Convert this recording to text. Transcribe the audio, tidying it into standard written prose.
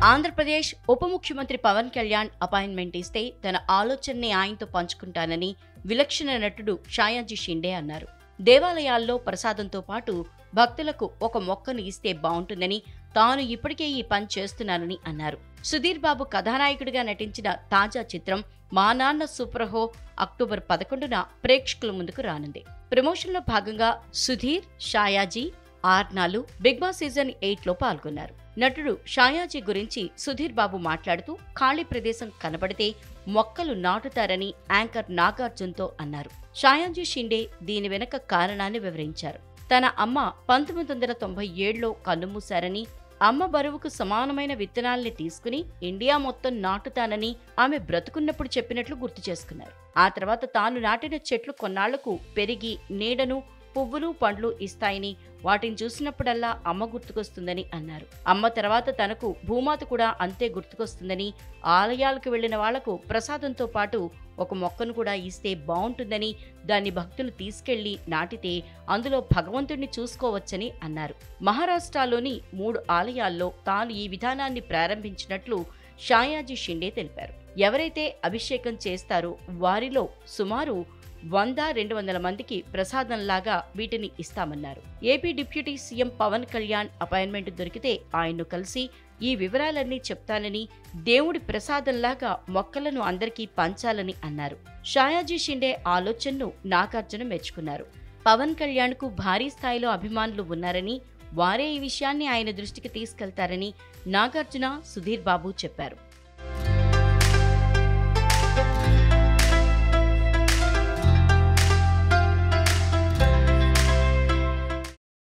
ఆంధ్రప్రదేశ్ ఉప ముఖ్యమంత్రి పవన్ కళ్యాణ్ అపాయింట్మెంట్ ఇస్తే తన ఆలోచనని ఆయనతో పంచుకుంటానని విలక్షణ నటుడు షాయాజీ షిండే అన్నారు. దేవాలయాల్లో ప్రసాదంతో పాటు భక్తులకు ఒక మొక్కను ఇస్తే బాగుంటుందని, తాను ఇప్పటికే ఈ పని చేస్తున్నానని అన్నారు. సుధీర్ బాబు కథానాయకుడిగా నటించిన తాజా చిత్రం మా నాన్న సూపర్హో అక్టోబర్ 11న ప్రేక్షకుల ముందుకు రానుంది. ప్రమోషన్లో భాగంగా సుధీర్, షాయాజీ, ఆర్నాలు బిగ్ బాస్ సీజన్ 8లో పాల్గొన్నారు. నటుడు షాయాజీ గురించి సుధీర్ బాబు మాట్లాడుతూ ఖాళీ ప్రదేశం కనబడితే మొక్కలు నాటుతారని యాంకర్ నాగార్జున్తో అన్నారు. షాయాజీ షిండే దీని వెనక కారణాన్ని వివరించారు. తన అమ్మ 1997లో కన్నుమూశారని, అమ్మ బరువుకు సమానమైన విత్తనాల్ని తీసుకుని ఇండియా మొత్తం నాటుతానని ఆమె బ్రతుకున్నప్పుడు చెప్పినట్లు గుర్తు చేసుకున్నారు. ఆ తర్వాత తాను నాటిన చెట్లు కొన్నాళ్లకు పెరిగి నీడను, పువ్వులు, పండ్లు ఇస్తాయని, వాటిని చూసినప్పుడల్లా అమ్మ గుర్తుకొస్తుందని అన్నారు. అమ్మ తర్వాత తనకు భూమాత కూడా అంతే గుర్తుకొస్తుందని, ఆలయాలకు వెళ్లిన వాళ్లకు ప్రసాదంతో పాటు ఒక మొక్కను కూడా ఇస్తే బాగుంటుందని, దాన్ని భక్తులు తీసుకెళ్లి నాటితే అందులో భగవంతుణ్ణి చూసుకోవచ్చని అన్నారు. మహారాష్ట్రలోని 3 ఆలయాల్లో తాను ఈ విధానాన్ని ప్రారంభించినట్లు షాయాజీ షిండే తెలిపారు. ఎవరైతే అభిషేకం చేస్తారో వారిలో సుమారు 100-200 మందికి ప్రసాదంలాగా వీటిని ఇస్తామన్నారు. AP deputy CM Pawan Kalyan appointment దొరికితే ఆయన్ను కలిసి ఈ వివరాలన్నీ చెప్తానని, దేవుడి ప్రసాదంలాగా మొక్కలను అందరికీ పంచాలని అన్నారు. షాయాజీ షిండే ఆలోచనను నాగార్జున మెచ్చుకున్నారు. పవన్ కళ్యాణ్కు భారీ స్థాయిలో అభిమానులు ఉన్నారని, వారే ఈ విషయాన్ని ఆయన దృష్టికి తీసుకెళ్తారని నాగార్జున, సుధీర్ బాబు చెప్పారు.